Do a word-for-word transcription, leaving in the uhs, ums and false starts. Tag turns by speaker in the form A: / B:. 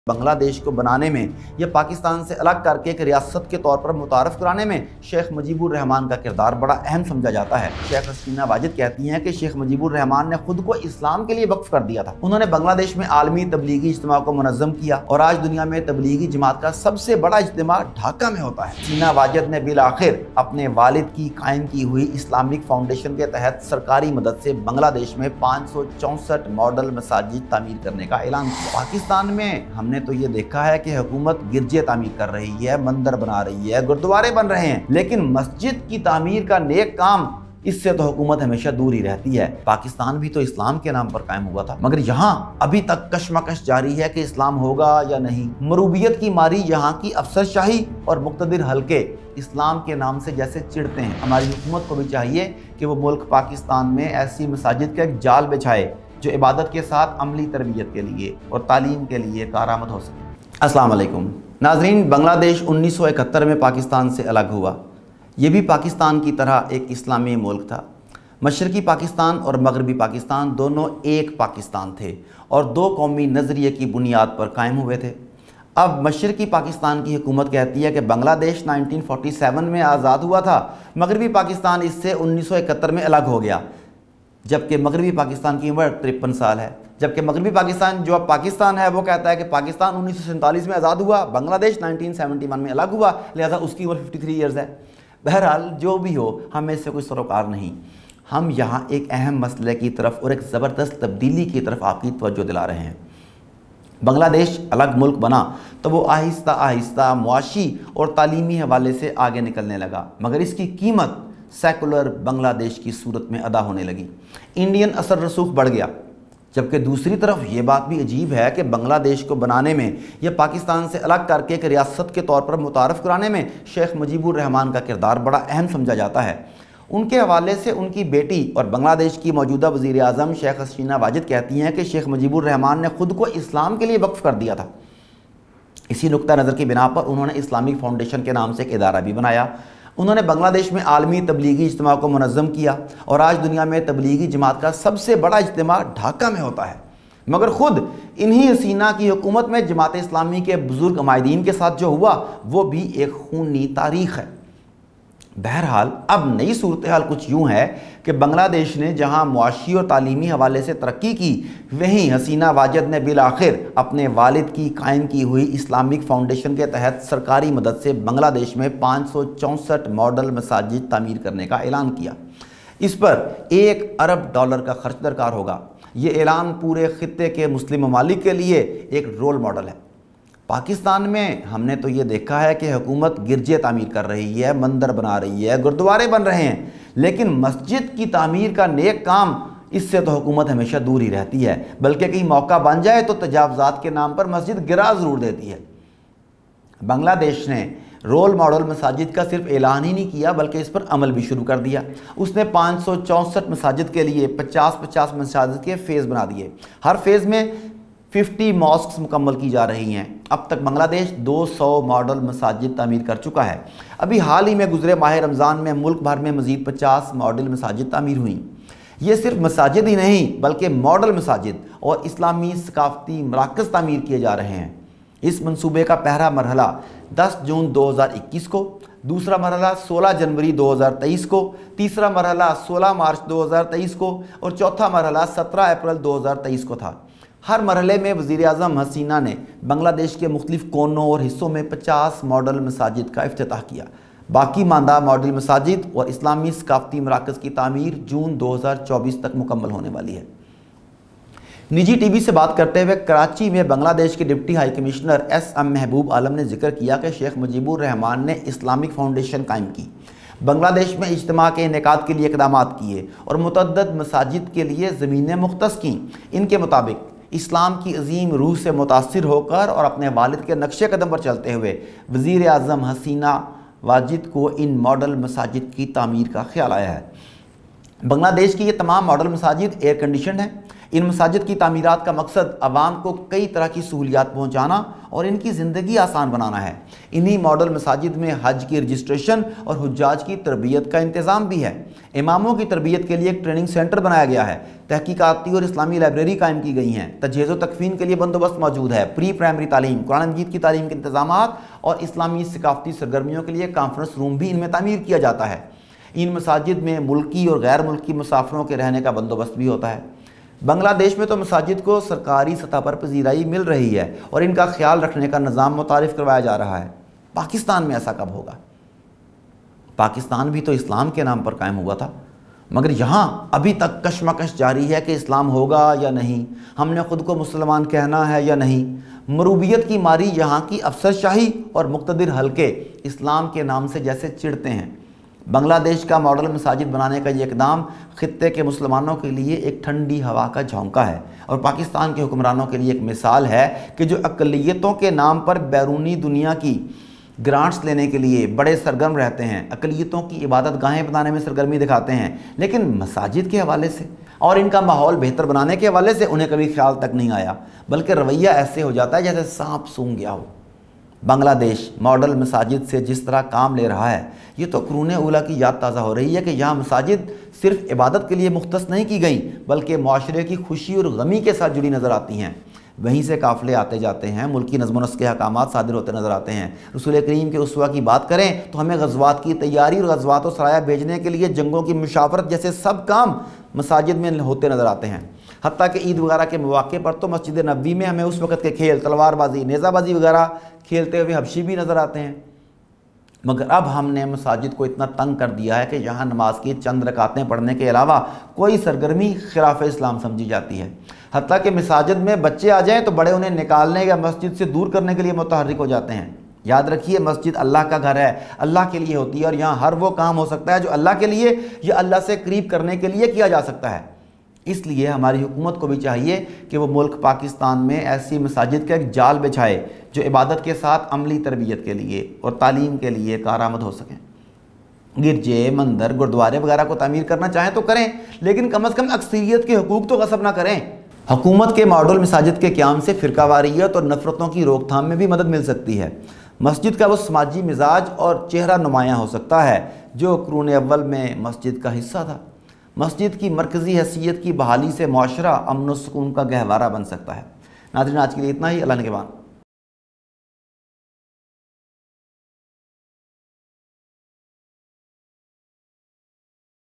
A: بنگلہ دیش کو بنانے میں یا پاکستان سے الگ کر کے ایک ریاست کے طور پر متعارف کرانے میں شیخ مجیب الرحمان کا کردار بڑا اہم سمجھا جاتا ہے۔ شیخ حسینہ واجد کہتی ہیں کہ شیخ مجیب الرحمان نے خود کو اسلام کے لیے وقف کر دیا تھا۔ انہوں نے بنگلہ دیش میں عالمی تبلیغی اجتماع کو منظم کیا اور آج دنیا میں تبلیغی جماعت کا سب سے بڑا اجتماع ڈھاکہ میں ہوتا ہے۔ حسینہ واجد نے بالآخر اپنے والد کی قائم کی ہوئی اسلامک فاؤنڈیشن کے تحت سرکاری مدد سے بنگلہ دیش میں پانچ سو چونسٹھ ماڈل مساجد تعمیر کرنے کا اعلان کیا۔ پاکستان میں ہم نے تو یہ دیکھا ہے کہ حکومت گرجے تعمیر کر رہی ہے، مندر بنا رہی ہے، گردوارے بن رہے ہیں، لیکن مسجد کی تعمیر کا نیک کام اس سے تو حکومت ہمیشہ دور ہی رہتی ہے۔ پاکستان بھی تو اسلام کے نام پر قائم ہوا تھا، مگر یہاں ابھی تک کشمکش جاری ہے کہ اسلام ہوگا یا نہیں۔ مروبیت کی ماری یہاں کی افسر شاہی اور مقتدر حلقے اسلام کے نام سے جیسے چڑھتے ہیں۔ ہماری حکومت کو بھی چاہیے کہ وہ ملک پاکستان میں ایسی مساجد کا ایک جال بچھائے جو عبادت کے ساتھ عملی تربیت کے لیے اور تعلیم کے لیے کارآمد ہو سکے۔ السلام علیکم ناظرین، بنگلہ دیش انیس سو اکہتر میں پاکستان سے الگ ہوا۔ یہ بھی پاکستان کی طرح ایک اسلامی ملک تھا۔ مشرقی پاکستان اور مغربی پاکستان دونوں ایک پاکستان تھے اور دو قومی نظریے کی بنیاد پر قائم ہوئے تھے۔ اب مشرقی پاکستان کی حکومت کہتی ہے کہ بنگلہ دیش نائنٹین فورٹی سیون میں آزاد ہوا تھا، مغربی پاکستان اس سے انیس سو اکہتر میں الگ ہو گیا، جبکہ مغربی پاکستان کی عمر ترپن سال ہے۔ جبکہ مغربی پاکستان جو اب پاکستان ہے وہ کہتا ہے کہ پاکستان انیس سو سینتالیس میں آزاد ہوا، بنگلہ دیش نائنٹین سیونٹی ون میں الگ ہوا، لہذا اس کی عمر ففٹی تھری ایئرز ہے۔ بہرحال جو بھی ہو، ہمیں اس سے کوئی سروکار نہیں۔ ہم یہاں ایک اہم مسئلے کی طرف اور ایک زبردست تبدیلی کی طرف آپ کی توجہ دلا رہے ہیں۔ بنگلہ دیش الگ ملک بنا تو وہ آہستہ آہستہ معاشی اور تعلیمی حوالے سے آگے نکلنے لگا، مگر اس کی قیمت سیکولر بنگلہ دیش کی صورت میں ادا ہونے لگی۔ انڈین اثر رسوخ بڑھ گیا، جبکہ دوسری طرف یہ بات بھی عجیب ہے کہ بنگلہ دیش کو بنانے میں یا پاکستان سے الگ کر کے ایک ریاست کے طور پر متعارف کرانے میں شیخ مجیب الرحمان کا کردار بڑا اہم سمجھا جاتا ہے۔ ان کے حوالے سے ان کی بیٹی اور بنگلہ دیش کی موجودہ وزیر اعظم شیخ حسینہ واجد کہتی ہیں کہ شیخ مجیب الرحمان نے خود کو اسلام کے لیے وقف کر دیا تھا۔ اسی نقطہ نظر کی بنا پر انہوں نے اسلامک فاؤنڈیشن کے نام سے ایک ادارہ بھی بنایا۔ انہوں نے بنگلہ دیش میں عالمی تبلیغی اجتماع کو منظم کیا اور آج دنیا میں تبلیغی جماعت کا سب سے بڑا اجتماع ڈھاکہ میں ہوتا ہے، مگر خود انہی حسینہ کی حکومت میں جماعت اسلامی کے بزرگ عمائدین کے ساتھ جو ہوا وہ بھی ایک خونی تاریخ ہے۔ بہرحال اب نئی صورتحال کچھ یوں ہے کہ بنگلہ دیش نے جہاں معاشی اور تعلیمی حوالے سے ترقی کی، وہیں حسینہ واجد نے بالآخر اپنے والد کی قائم کی ہوئی اسلامک فاؤنڈیشن کے تحت سرکاری مدد سے بنگلہ دیش میں پانچ سو چونسٹھ ماڈل مساجد تعمیر کرنے کا اعلان کیا۔ اس پر ایک ارب ڈالر کا خرچ درکار ہوگا۔ یہ اعلان پورے خطے کے مسلم ممالک کے لیے ایک رول ماڈل ہے۔ پاکستان میں ہم نے تو یہ دیکھا ہے کہ حکومت گرجے تعمیر کر رہی ہے، مندر بنا رہی ہے، گردوارے بن رہے ہیں، لیکن مسجد کی تعمیر کا نیک کام اس سے تو حکومت ہمیشہ دور ہی رہتی ہے، بلکہ کہیں موقع بن جائے تو تجاوزات کے نام پر مسجد گرا ضرور دیتی ہے۔ بنگلہ دیش نے رول ماڈل مساجد کا صرف اعلان ہی نہیں کیا بلکہ اس پر عمل بھی شروع کر دیا۔ اس نے پانچ سو چونسٹھ مساجد کے لیے پچاس پچاس مساجد کے فیز بنا دیے۔ ہر فیز میں ففٹی ماسکس مکمل کی جا رہی ہیں۔ اب تک بنگلہ دیش دو سو ماڈل مساجد تعمیر کر چکا ہے۔ ابھی حال ہی میں گزرے ماہ رمضان میں ملک بھر میں مزید پچاس ماڈل مساجد تعمیر ہوئیں۔ یہ صرف مساجد ہی نہیں بلکہ ماڈل مساجد اور اسلامی ثقافتی مراکز تعمیر کیے جا رہے ہیں۔ اس منصوبے کا پہلا مرحلہ دس جون دو ہزار اکیس کو، دوسرا مرحلہ سولہ جنوری دو ہزار تیئیس کو، تیسرا مرحلہ سولہ مارچ دو ہزار تیئیس کو اور چوتھا مرحلہ سترہ اپریل دو ہزار تیئیس کو تھا۔ ہر مرحلے میں وزیر اعظم حسینہ نے بنگلہ دیش کے مختلف کونوں اور حصوں میں پچاس ماڈل مساجد کا افتتاح کیا۔ باقی ماندہ ماڈل مساجد اور اسلامی ثقافتی مراکز کی تعمیر جون دو ہزار چوبیس تک مکمل ہونے والی ہے۔ نجی ٹی وی سے بات کرتے ہوئے کراچی میں بنگلہ دیش کے deputy high commissioner S M Mahbub Alam نے ذکر کیا کہ شیخ مجیب الرحمان نے اسلامک فاؤنڈیشن قائم کی، بنگلہ دیش میں اجتماع کے انعقاد کے لیے اقدامات کیے اور متعدد مساجد کے لیے زمینیں مختص کیں۔ ان کے مطابق اسلام کی عظیم روح سے متاثر ہو کر اور اپنے والد کے نقش قدم پر چلتے ہوئے وزیر اعظم حسینہ واجد کو ان ماڈل مساجد کی تعمیر کا خیال آیا ہے۔ بنگلہ دیش کی یہ تمام ماڈل مساجد ایئر کنڈیشنڈ ہیں۔ ان مساجد کی تعمیرات کا مقصد عوام کو کئی طرح کی سہولیات پہنچانا اور ان کی زندگی آسان بنانا ہے۔ انہی ماڈل مساجد میں حج کی رجسٹریشن اور حجاج کی تربیت کا انتظام بھی ہے۔ اماموں کی تربیت کے لیے ایک ٹریننگ سینٹر بنایا گیا ہے، تحقیقاتی اور اسلامی لائبریری قائم کی گئی ہیں، تجہیز و تکفین کے لیے بندوبست موجود ہے، پری پرائمری تعلیم، قرآن مجید کی تعلیم کے انتظامات اور اسلامی ثقافتی سرگرمیوں کے لیے کانفرنس روم بھی ان میں تعمیر کیا جاتا ہے۔ ان مساجد میں ملکی اور غیر ملکی مسافروں کے رہنے کا بندوبست بھی ہوتا ہے۔ بنگلہ دیش میں تو مساجد کو سرکاری سطح پر پذیرائی مل رہی ہے اور ان کا خیال رکھنے کا نظام متعارف کروایا جا رہا ہے۔ پاکستان میں ایسا کب ہوگا؟ پاکستان بھی تو اسلام کے نام پر قائم ہوا تھا، مگر یہاں ابھی تک کشمکش جاری ہے کہ اسلام ہوگا یا نہیں، ہم نے خود کو مسلمان کہنا ہے یا نہیں۔ مروبیت کی ماری یہاں کی افسر شاہی اور مقتدر حلقے اسلام کے نام سے جیسے چڑھتے ہیں۔ بنگلہ دیش کا ماڈل مساجد بنانے کا یہ اقدام خطے کے مسلمانوں کے لیے ایک ٹھنڈی ہوا کا جھونکا ہے اور پاکستان کے حکمرانوں کے لیے ایک مثال ہے کہ جو اقلیتوں کے نام پر بیرونی دنیا کی گرانٹس لینے کے لیے بڑے سرگرم رہتے ہیں، اقلیتوں کی عبادت گاہیں بنانے میں سرگرمی دکھاتے ہیں، لیکن مساجد کے حوالے سے اور ان کا ماحول بہتر بنانے کے حوالے سے انہیں کبھی خیال تک نہیں آیا، بلکہ رویہ ایسے ہو جاتا ہے جیسے سانپ سونگھ گیا ہو۔ بنگلہ دیش ماڈل مساجد سے جس طرح کام لے رہا ہے، یہ تو قرون اولیٰ کی یاد تازہ ہو رہی ہے کہ یہاں مساجد صرف عبادت کے لیے مختص نہیں کی گئیں، بلکہ معاشرے کی خوشی اور غمی کے ساتھ جڑی نظر آتی ہیں۔ وہیں سے قافلے آتے جاتے ہیں، ملکی نظم و نسق کے احکامات صادر ہوتے نظر آتے ہیں۔ رسول کریم کے اسوہ کی بات کریں تو ہمیں غزوات کی تیاری اور غزوات و سرایہ بھیجنے کے لیے جنگوں کی مشاورت جیسے سب کام مساجد میں ہوتے نظر آتے ہیں۔ حتیٰ کہ عید وغیرہ کے مواقع پر تو مسجد نبوی میں ہمیں اس وقت کے کھیل تلوار بازی، نیزہ بازی وغیرہ کھیلتے ہوئے حبشی بھی نظر آتے ہیں۔ مگر اب ہم نے مساجد کو اتنا تنگ کر دیا ہے کہ یہاں نماز کی چند رکعتیں پڑھنے کے علاوہ کوئی سرگرمی خلاف اسلام سمجھی جاتی ہے۔ حتیٰ کہ مساجد میں بچے آ جائیں تو بڑے انہیں نکالنے یا مسجد سے دور کرنے کے لیے متحرک ہو جاتے ہیں۔ یاد رکھیے، مسجد اللہ کا گھر ہے، اللہ کے لیے ہوتی ہے، اور یہاں ہر وہ کام ہو سکتا ہے جو اللہ کے لیے یا اللہ سے قریب کرنے کے لیے کیا جا سکتا ہے۔ اس لیے ہماری حکومت کو بھی چاہیے کہ وہ ملک پاکستان میں ایسی مساجد کا ایک جال بچھائے جو عبادت کے ساتھ عملی تربیت کے لیے اور تعلیم کے لیے کارآمد ہو سکیں۔ گرجے، مندر، گردوارے وغیرہ کو تعمیر کرنا چاہیں تو کریں، لیکن کم از کم اکثریت کے حقوق تو غصب نہ کریں۔ حکومت کے ماڈل مساجد کے قیام سے فرقہ واریت اور نفرتوں کی روک تھام میں بھی مدد مل سکتی ہے۔ مسجد کا وہ سماجی مزاج اور چہرہ نمایاں ہو سکتا ہے جو قرون اول میں مسجد کا حصہ تھا۔ مسجد کی مرکزی حیثیت کی بحالی سے معاشرہ امن و سکون کا گہوارہ بن سکتا ہے۔ ناظرین، آج کے لیے اتنا ہی۔ اللہ نگہبان۔